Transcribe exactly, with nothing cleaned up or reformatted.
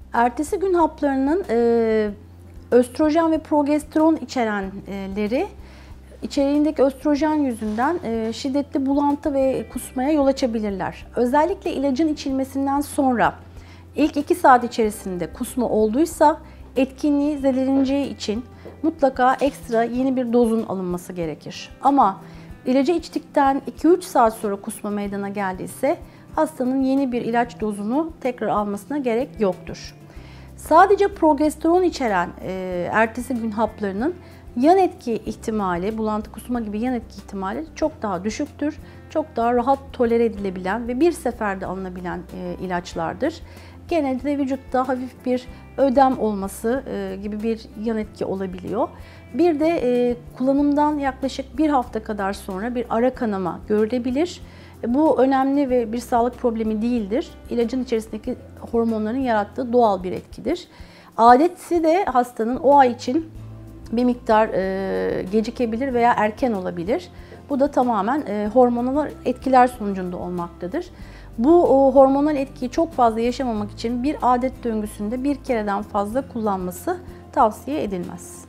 Ertesi gün haplarının e, östrojen ve progesteron içerenleri içeriğindeki östrojen yüzünden e, şiddetli bulantı ve kusmaya yol açabilirler. Özellikle ilacın içilmesinden sonra ilk iki saat içerisinde kusma olduysa etkinliği zedeleneceği için mutlaka ekstra yeni bir dozun alınması gerekir. Ama ilacı içtikten iki üç saat sonra kusma meydana geldiyse hastanın yeni bir ilaç dozunu tekrar almasına gerek yoktur. Sadece progesteron içeren e, ertesi gün haplarının yan etki ihtimali, bulantı kusma gibi yan etki ihtimali çok daha düşüktür. Çok daha rahat tolere edilebilen ve bir seferde alınabilen e, ilaçlardır. Genelde vücutta hafif bir ödem olması e, gibi bir yan etki olabiliyor. Bir de e, kullanımdan yaklaşık bir hafta kadar sonra bir ara kanama görülebilir. Bu önemli ve bir sağlık problemi değildir. İlacın içerisindeki hormonların yarattığı doğal bir etkidir. Adeti de hastanın o ay için bir miktar e, gecikebilir veya erken olabilir. Bu da tamamen e, hormonal etkiler sonucunda olmaktadır. Bu o, hormonal etkiyi çok fazla yaşamamak için bir adet döngüsünde bir kereden fazla kullanması tavsiye edilmez.